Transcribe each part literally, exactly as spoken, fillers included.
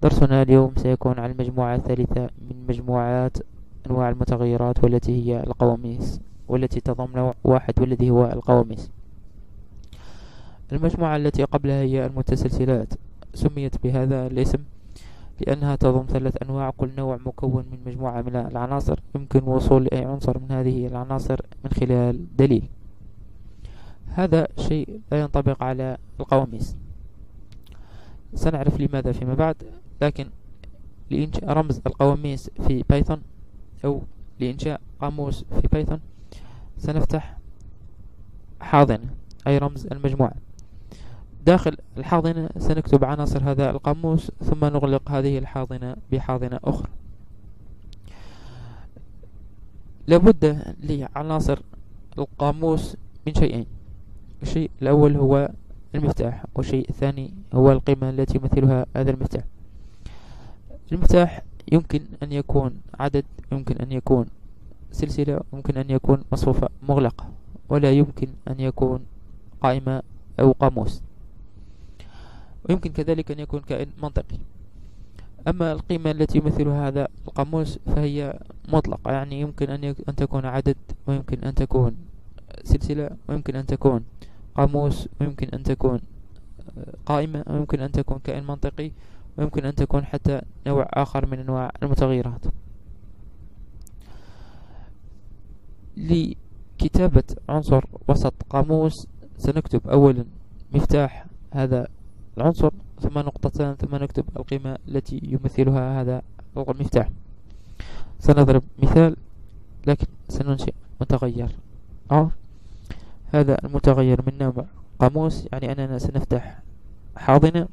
درسنا اليوم سيكون عن المجموعة الثالثة من مجموعات أنواع المتغيرات، والتي هي القواميس، والتي تضم نوع واحد والذي هو القواميس. المجموعة التي قبلها هي المتسلسلات، سميت بهذا الاسم لأنها تضم ثلاث أنواع، كل نوع مكون من مجموعة من العناصر يمكن الوصول لأي عنصر من هذه العناصر من خلال دليل. هذا شيء لا ينطبق على القواميس، سنعرف لماذا فيما بعد. لكن لإنشاء رمز القواميس في بايثون أو لإنشاء قاموس في بايثون سنفتح حاضنة، أي رمز المجموعة. داخل الحاضنة سنكتب عناصر هذا القاموس، ثم نغلق هذه الحاضنة بحاضنة أخرى. لابد لعناصر القاموس من شيئين: الشيء الأول هو المفتاح، والشيء الثاني هو القيمة التي يمثلها هذا المفتاح. المفتاح يمكن أن يكون عدد، يمكن أن يكون سلسلة، يمكن أن يكون مصفوفة مغلقة، ولا يمكن أن يكون قائمة أو قاموس، ويمكن كذلك أن يكون كائن منطقي. أما القيمة التي يمثلها هذا القاموس فهي مطلقة، يعني يمكن أن, يك... أن تكون عدد، ويمكن أن تكون سلسلة، ويمكن أن تكون قاموس، ويمكن أن تكون قائمة، ويمكن أن تكون كائن منطقي، ويمكن أن تكون حتى نوع آخر من أنواع المتغيرات. لكتابة عنصر وسط قاموس سنكتب أولا مفتاح هذا العنصر، ثم نقطتان، ثم نكتب القيمة التي يمثلها هذا المفتاح. سنضرب مثال، لكن سننشئ متغير R. هذا المتغير من نوع قاموس، يعني أننا سنفتح حاضنة.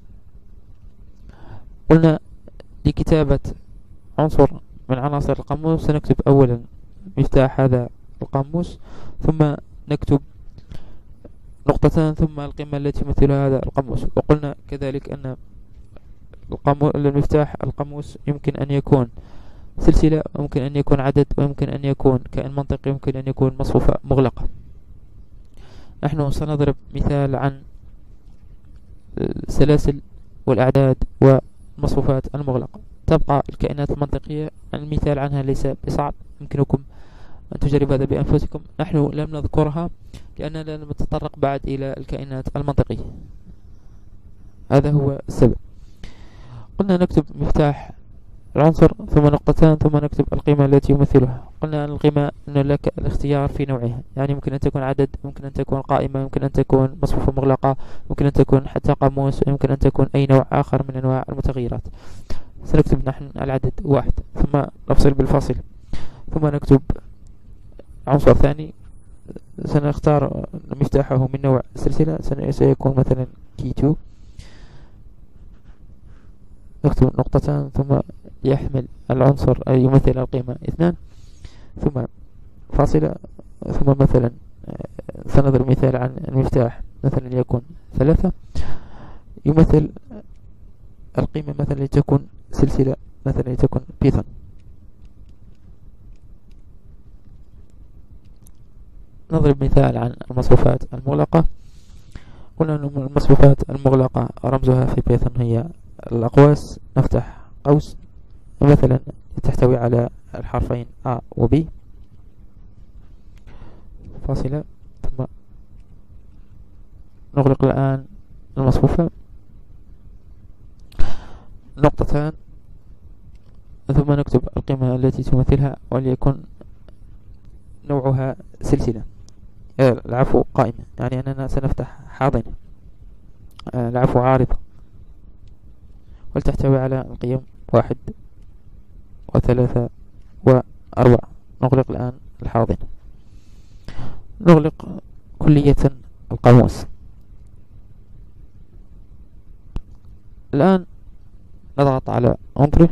قلنا لكتابة عنصر من عناصر القاموس سنكتب أولا مفتاح هذا القاموس، ثم نكتب نقطتان، ثم القيمة التي يمثلها هذا القاموس. وقلنا كذلك أن المفتاح القاموس يمكن أن يكون سلسلة، ويمكن أن يكون عدد، ويمكن أن يكون كائن منطقي، ويمكن أن يكون مصفوفة مغلقة. نحن سنضرب مثال عن السلاسل والأعداد والمصفوفات المغلقة. تبقى الكائنات المنطقية، المثال عنها ليس بصعب، يمكنكم أن تجربوا هذا بأنفسكم. نحن لم نذكرها لأننا لم نتطرق بعد إلى الكائنات المنطقية، هذا هو السبب. قلنا نكتب مفتاح العنصر، ثم نقطتان، ثم نكتب القيمة التي يمثلها. قلنا أن القيمة أن لك الاختيار في نوعها، يعني يمكن أن تكون عدد، يمكن أن تكون قائمة، يمكن أن تكون مصفوفة مغلقة، يمكن أن تكون حتى قاموس، ويمكن أن تكون أي نوع آخر من أنواع المتغيرات. سنكتب نحن العدد واحد، ثم نفصل بالفاصل، ثم نكتب عنصر ثاني. سنختار مفتاحه من نوع سلسلة، سيكون مثلا كي تو. نكتب نقطتان، ثم يحمل العنصر أي يمثل القيمة اثنان، ثم فاصلة، ثم مثلا سنضرب مثال عن المفتاح مثلا يكون ثلاثة، يمثل القيمة مثلا لتكون سلسلة، مثلا لتكون بايثون. نضرب مثال عن المصفوفات المغلقة. قلنا أن المصفوفات المغلقة رمزها في بايثون هي الأقواس. نفتح قوس مثلا تحتوي على الحرفين A و B، فاصلة، ثم نغلق الآن المصفوفة، نقطتان، ثم نكتب القيمة التي تمثلها، وليكن نوعها سلسلة، آه العفو قائمة، يعني أننا سنفتح حاضنة، آه العفو عارضة، ولتحتوي على القيم واحد وثلاثة وأربعة. نغلق الآن الحاضنة، نغلق كلية القاموس. الآن نضغط على انتري،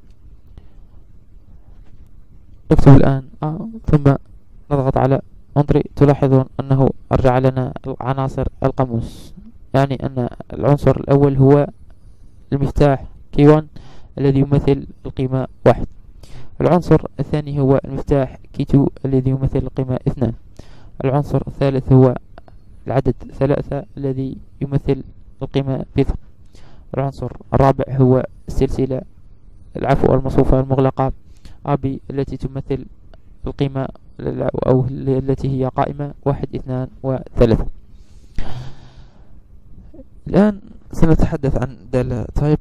نكتب الآن آه ثم نضغط على انتري. تلاحظون أنه أرجع لنا عناصر القاموس، يعني أن العنصر الأول هو المفتاح كي واحد الذي يمثل القيمة واحد. العنصر الثاني هو المفتاح كي اثنين الذي يمثل القيمة اثنان. العنصر الثالث هو العدد ثلاثة الذي يمثل القيمة بايثون. العنصر الرابع هو السلسلة العفو المصفوفة المغلقة أبي التي تمثل القيمة أو التي هي قائمة واحد اثنان وثلاثة. الآن سنتحدث عن دالة تايب.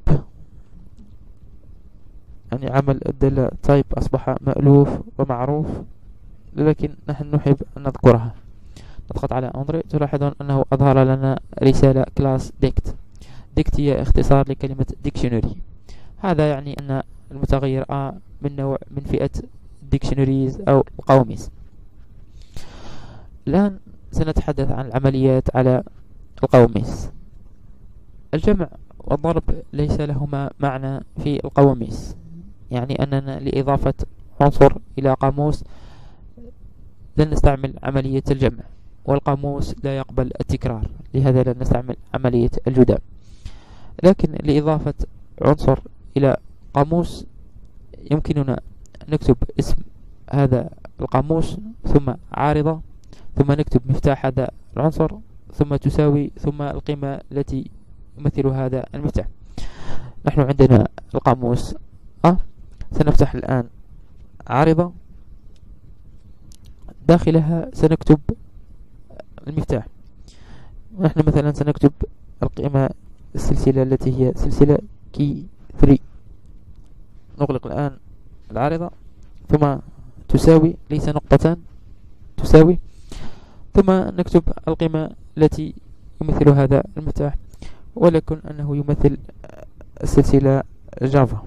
يعني عمل الدالة تايب أصبح مألوف ومعروف، لكن نحن نحب أن نذكرها. نضغط على أندري، تلاحظون أنه أظهر لنا رسالة كلاس ديكت. ديكت هي اختصار لكلمة ديكشنري. هذا يعني أن المتغير A من نوع من فئة ديكشنريز أو القواميس. الآن سنتحدث عن العمليات على القواميس. الجمع والضرب ليس لهما معنى في القواميس، يعني أننا لإضافة عنصر إلى قاموس لن نستعمل عملية الجمع، والقاموس لا يقبل التكرار، لهذا لن نستعمل عملية الجداء. لكن لإضافة عنصر إلى قاموس يمكننا نكتب اسم هذا القاموس ثم عارضة، ثم نكتب مفتاح هذا العنصر، ثم تساوي، ثم القيمة التي يمثل هذا المفتاح. نحن عندنا القاموس A. سنفتح الآن عارضة، داخلها سنكتب المفتاح. نحن مثلا سنكتب القيمة السلسلة التي هي سلسلة كي ثلاثة. نغلق الآن العارضة، ثم تساوي، ليس نقطتان، تساوي، ثم نكتب القيمة التي يمثل هذا المفتاح، ولكن أنه يمثل السلسلة جافا.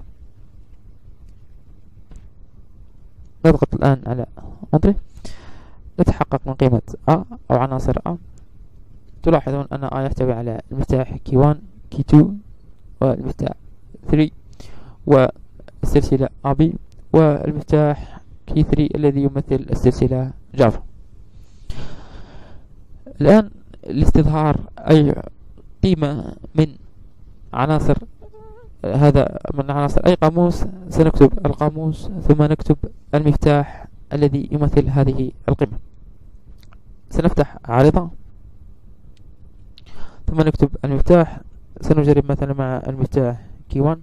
نضغط الآن على أنتري، نتحقق من قيمة A أو عناصر A. تلاحظون أن A يحتوي على المفتاح كي واحد كي اثنين والمفتاح ثلاثة والسلسلة إيه بي والمفتاح كي ثلاثة الذي يمثل السلسلة جافا. الآن لاستظهار أي قيمة من عناصر هذا من عناصر أي قاموس سنكتب القاموس، ثم نكتب المفتاح الذي يمثل هذه القيمة. سنفتح عارضة، ثم نكتب المفتاح. سنجرب مثلا مع المفتاح كي واحد.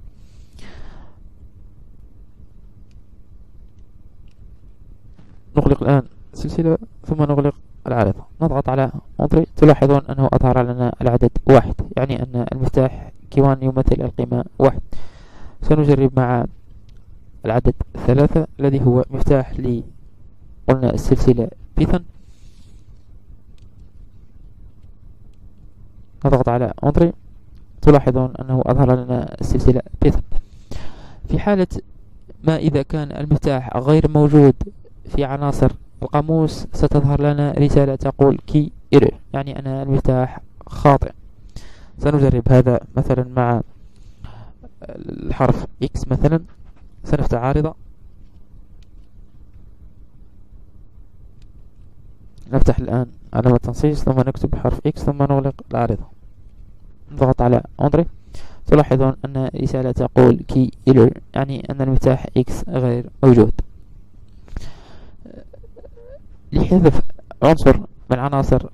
نغلق الآن السلسلة ثم نغلق العارضة، نضغط على انتري. تلاحظون أنه أظهر لنا العدد واحد، يعني أن المفتاح كي واحد يمثل القيمة واحد. سنجرب مع العدد ثلاثة الذي هو مفتاح لي قلنا السلسلة بايثون. نضغط على انتري، تلاحظون أنه أظهر لنا السلسلة بايثون. في حالة ما إذا كان المفتاح غير موجود في عناصر القاموس ستظهر لنا رسالة تقول كي ايرور، يعني أن المفتاح خاطئ. سنجرب هذا مثلا مع الحرف X مثلا. سنفتح عارضة، نفتح الآن علامة تنصيص ثم نكتب حرف X ثم نغلق العارضة. نضغط على انتري، تلاحظون أن رسالة تقول كي ايرور، يعني أن المفتاح X غير موجود. لحذف عنصر من عناصر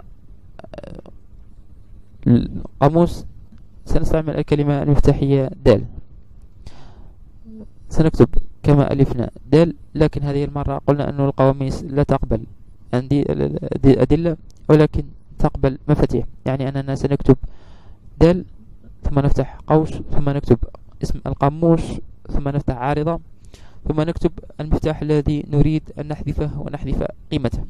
القاموس سنستعمل الكلمة المفتاحية دال. سنكتب كما ألفنا دال، لكن هذه المرة قلنا أن القواميس لا تقبل أدلة ولكن تقبل مفاتيح، يعني أننا سنكتب دال ثم نفتح قوس ثم نكتب اسم القاموس ثم نفتح عارضة ثم نكتب المفتاح الذي نريد أن نحذفه ونحذف قيمته.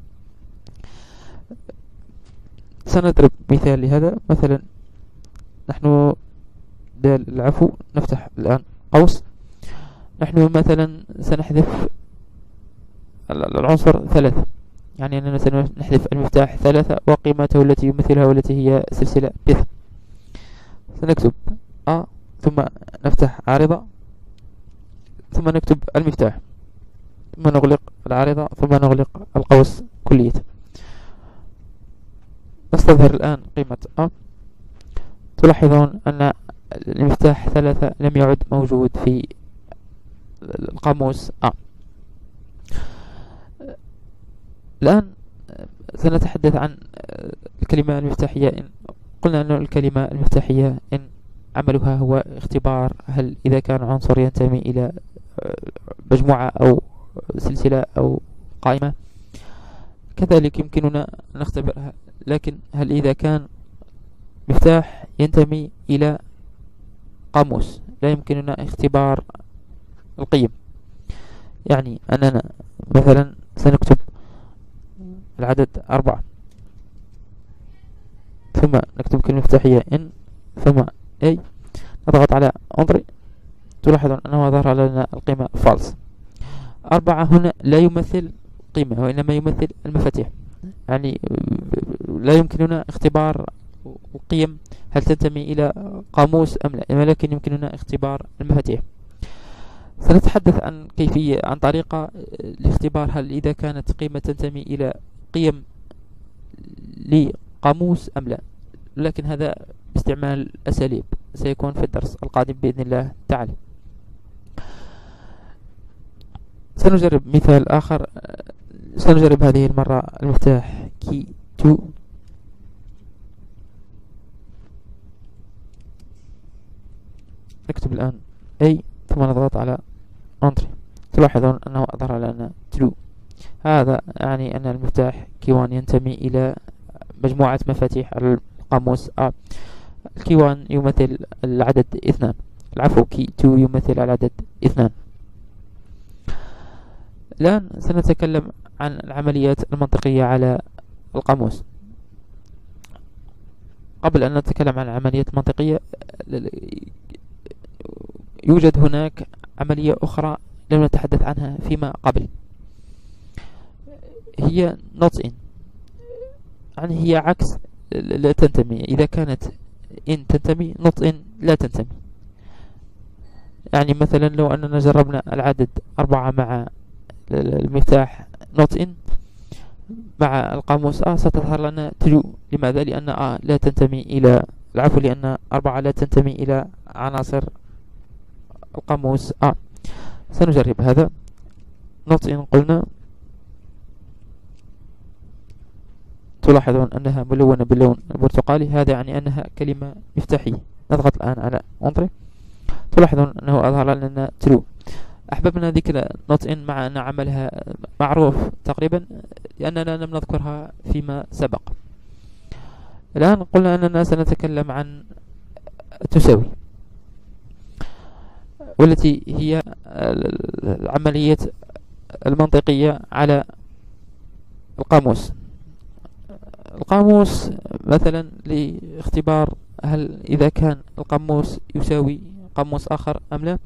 سنضرب مثال لهذا. مثلا نحن دال العفو، نفتح الآن قوس. نحن مثلا سنحذف العنصر ثلاثة، يعني أننا سنحذف المفتاح ثلاثة وقيمته التي يمثلها والتي هي سلسلة بايثون. سنكتب A ثم نفتح عارضة ثم نكتب المفتاح ثم نغلق العارضة ثم نغلق القوس كلية. نستظهر الآن قيمة A. تلاحظون أن المفتاح ثلاثة لم يعد موجود في القاموس A. الآن سنتحدث عن الكلمة المفتاحية إن. قلنا أن الكلمة المفتاحية إن عملها هو اختبار هل إذا كان عنصر ينتمي إلى مجموعة أو سلسلة أو قائمة. كذلك يمكننا أن نختبرها، لكن هل إذا كان مفتاح ينتمي إلى قاموس لا يمكننا اختبار القيم. يعني أننا مثلا سنكتب العدد أربعة، ثم نكتب كلمة مفتاحية N ثم A، نضغط على Enter، تلاحظون أنه ظهر لنا القيمة false. أربعة هنا لا يمثل قيمة وإنما يمثل المفاتيح، يعني لا يمكننا اختبار القيم هل تنتمي إلى قاموس أم لا، ولكن يمكننا اختبار المفاتيح. سنتحدث عن كيفية عن طريقة لاختبار هل إذا كانت قيمة تنتمي إلى قيم لقاموس أم لا، لكن هذا باستعمال أساليب سيكون في الدرس القادم بإذن الله تعالى. سنجرب مثال آخر. سنجرب هذه المرة المفتاح key two، نكتب الآن A ثم نضغط على Enter، تلاحظون أنه أظهر لنا true. هذا يعني أن المفتاح كي وان ينتمي إلى مجموعة مفاتيح القاموس A. كي وان يمثل العدد اثنان، العفو كي تو يمثل العدد اثنان. الآن سنتكلم عن العمليات المنطقية على القاموس. قبل أن نتكلم عن العمليات المنطقية، يوجد هناك عملية أخرى لم نتحدث عنها فيما قبل، هي not in، يعني هي عكس لا تنتمي. إذا كانت in تنتمي not in لا تنتمي. يعني مثلا لو أننا جربنا العدد أربعة مع المفتاح not in مع القاموس A ستظهر لنا true. لماذا؟ لأن A لا تنتمي إلى العفو لأن أربعة لا تنتمي إلى عناصر القاموس A. سنجرب هذا. not in قلنا، تلاحظون أنها ملونة باللون البرتقالي، هذا يعني أنها كلمة مفتاحية. نضغط الآن على Enter، تلاحظون أنه أظهر لنا true. أحببنا ذكر not in مع أن عملها معروف تقريبا لأننا لم نذكرها فيما سبق. الآن قلنا أننا سنتكلم عن تساوي، والتي هي العملية المنطقية على القاموس. القاموس مثلا لاختبار هل إذا كان القاموس يساوي قاموس آخر أم لا،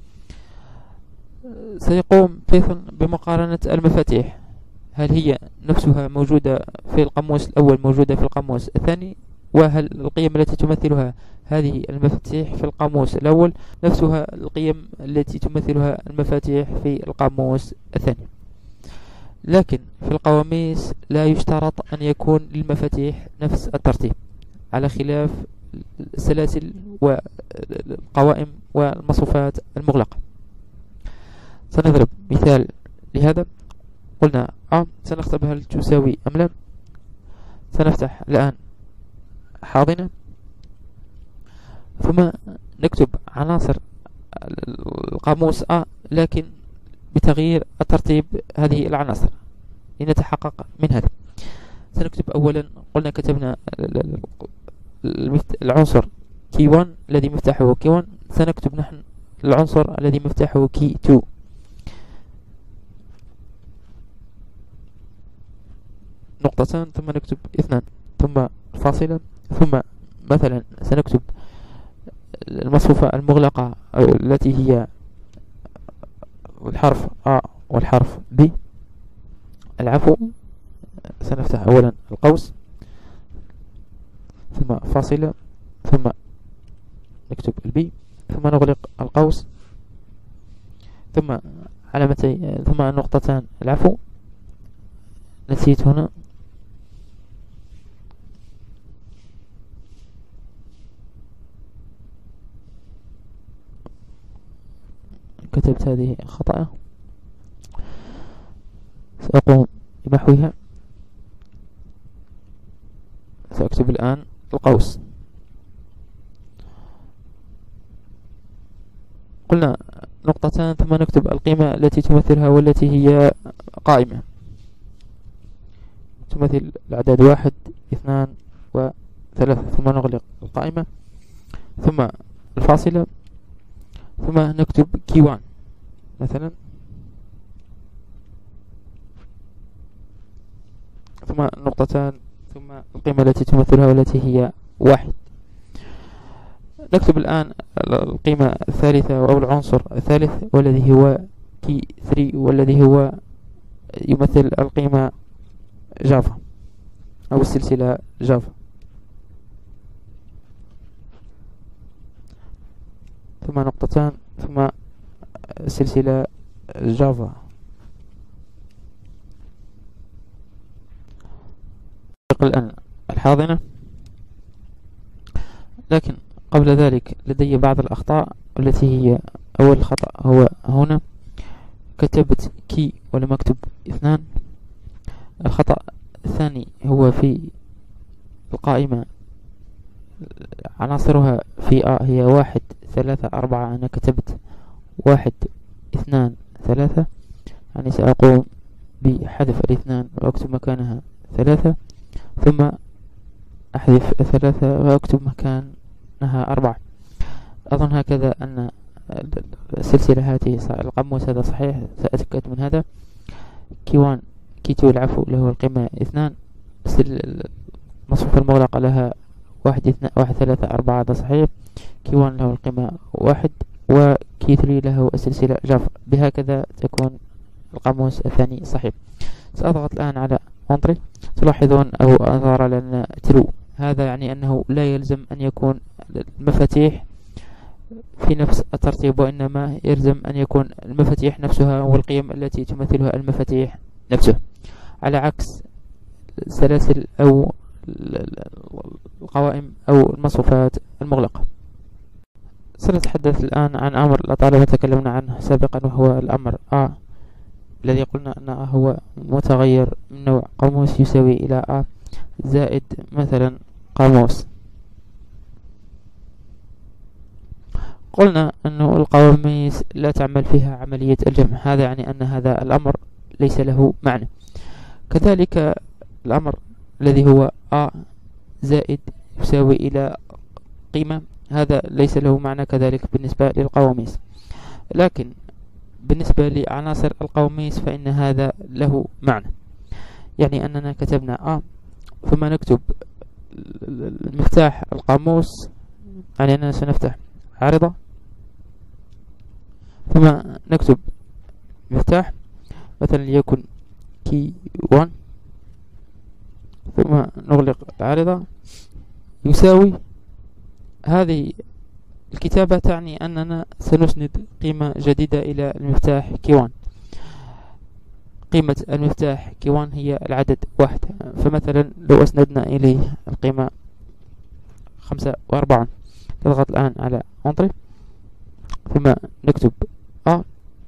سيقوم بايثون بمقارنة المفاتيح، هل هي نفسها موجودة في القاموس الأول موجودة في القاموس الثاني، وهل القيم التي تمثلها هذه المفاتيح في القاموس الأول نفسها القيم التي تمثلها المفاتيح في القاموس الثاني. لكن في القواميس لا يشترط أن يكون للمفاتيح نفس الترتيب، على خلاف السلاسل والقوائم والمصفوفات المغلقة. سنضرب مثال لهذا. قلنا A سنختبر هل تساوي أم لا. سنفتح الآن حاضنة ثم نكتب عناصر القاموس A لكن بتغيير الترتيب هذه العناصر لنتحقق من هذا. سنكتب أولا، قلنا كتبنا العنصر كي وان الذي مفتاحه كي وان، سنكتب نحن العنصر الذي مفتاحه كي تو. نقطتان ثم نكتب اثنان ثم فاصلة، ثم مثلا سنكتب المصفوفة المغلقة التي هي الحرف A والحرف B. العفو، سنفتح أولا القوس ثم فاصلة ثم نكتب البي ثم نغلق القوس ثم علامتي ثم نقطتان. العفو، نسيت هنا، كتبت هذه خطأ، سأقوم بمحوها. سأكتب الآن القوس قلنا نقطتان ثم نكتب القيمة التي تمثلها والتي هي قائمة تمثل الأعداد واحد اثنان وثلاثة، ثم نغلق القائمة ثم الفاصلة ثم نكتب كي وان مثلا، ثم نقطتان ثم القيمة التي تمثلها والتي هي واحد. نكتب الآن القيمة الثالثة أو العنصر الثالث والذي هو كي ثلاثة والذي هو يمثل القيمة جافا أو السلسلة جافا، ثم نقطتان ثم سلسلة جافا. الآن الحاضنة، لكن قبل ذلك لدي بعض الأخطاء التي هي أول خطأ هو هنا كتبت كي ولم أكتب اثنان. الخطأ الثاني هو في القائمة عناصرها في آ هي واحد ثلاثة أربعة، أنا كتبت واحد اثنان ثلاثة، يعني سأقوم بحذف الاثنان وأكتب مكانها ثلاثة ثم أحذف ثلاثة وأكتب مكانها أربعة. أظن هكذا أن السلسلة هذه القاموس هذا صحيح، سأتأكد من هذا. كي وان كي تو العفو له القيمة اثنان، المصفوفة المغلقة لها واحد اثنان واحد ثلاثة أربعة، هذا صحيح. كي وان له القيمة واحد وكي ثري له السلسلة جافا، بهكذا تكون القاموس الثاني صحيح. سأضغط الآن على انتري، تلاحظون أو أظهر لنا ترو، هذا يعني أنه لا يلزم أن يكون المفاتيح في نفس الترتيب، وإنما يلزم أن يكون المفاتيح نفسها والقيم التي تمثلها المفاتيح نفسها، على عكس السلاسل أو القوائم أو المصفوفات المغلقة. سنتحدث الآن عن أمر الطالب تكلمنا عنه سابقا، وهو الأمر A الذي قلنا أنه هو متغير من نوع قاموس يساوي إلى A زائد مثلا قاموس. قلنا أن القواميس لا تعمل فيها عملية الجمع، هذا يعني أن هذا الأمر ليس له معنى. كذلك الأمر الذي هو A زائد يساوي إلى قيمة، هذا ليس له معنى كذلك بالنسبة للقواميس، لكن بالنسبة لعناصر القواميس فإن هذا له معنى. يعني أننا كتبنا A ثم نكتب المفتاح القاموس، يعني أننا سنفتح عارضة ثم نكتب مفتاح مثلا ليكن كي وان ثم نغلق العارضة يساوي. هذه الكتابة تعني أننا سنسند قيمة جديدة إلى المفتاح كي وان. قيمة المفتاح كي وان هي العدد واحد، فمثلا لو أسندنا إليه القيمة خمسة وأربعون، نضغط الآن على انتري ثم نكتب A،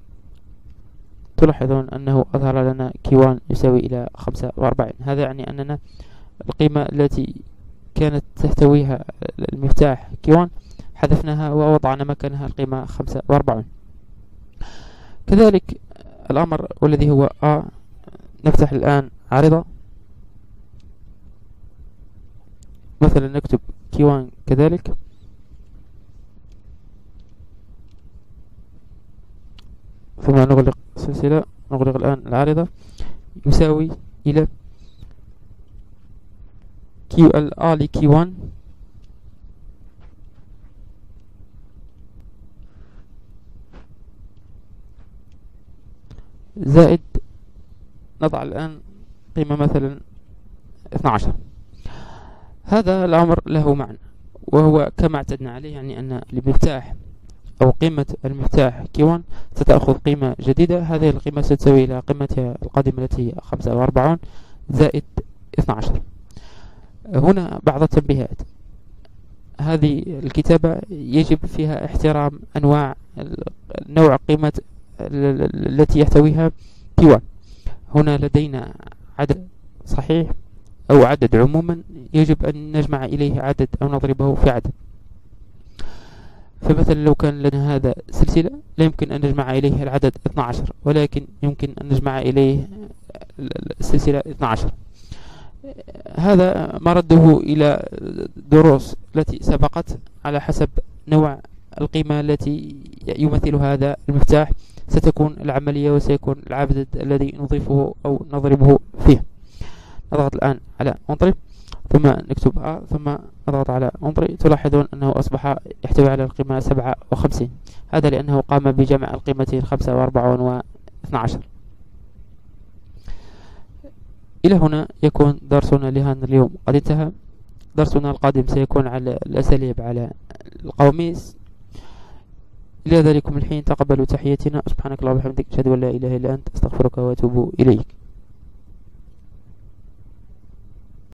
تلاحظون أنه أظهر لنا كي وان يساوي إلى خمسة وأربعين. هذا يعني أننا القيمة التي كانت تحتويها المفتاح كي وان حذفناها ووضعنا مكانها القيمة خمسة وأربعين. كذلك الأمر والذي هو A، نفتح الآن عارضة مثلا نكتب كي وان كذلك ثم نغلق السلسلة، نغلق الآن العارضة يساوي إلى كي ال A لكي وان زائد نضع الآن قيمة مثلا اثني عشر. هذا الأمر له معنى وهو كما اعتدنا عليه، يعني أن المفتاح أو قيمة المفتاح كي وان ستأخذ قيمة جديدة، هذه القيمة ستساوي إلى قيمتها القادمة التي هي خمسة وأربعون زائد اثني عشر. هنا بعض التنبيهات، هذه الكتابة يجب فيها احترام أنواع نوع قيمة التي يحتويها كي وان. هنا لدينا عدد صحيح أو عدد عموما، يجب أن نجمع إليه عدد أو نضربه في عدد. فمثلا لو كان لنا هذا سلسلة لا يمكن أن نجمع إليه العدد اثنا عشر، ولكن يمكن أن نجمع إليه السلسلة اثنا عشر. هذا مرده إلى دروس التي سبقت على حسب نوع القيمة التي يمثل هذا المفتاح ستكون العملية وسيكون العدد الذي نضيفه أو نضربه فيه. نضغط الآن على انطري ثم نكتبها ثم نضغط على انطري. تلاحظون أنه أصبح يحتوي على القيمة سبعة وخمسين، هذا لأنه قام بجمع القيمتين خمسة وأربعون واثنى عشر. إلى هنا يكون درسنا لهذا اليوم قد انتهى. درسنا القادم سيكون على الأساليب على القواميس. إلى ذلكم الحين تقبلوا تحياتنا. سبحانك اللهم وبحمدك أشهد أن لا إله إلا أنت أستغفرك وأتوب إليك.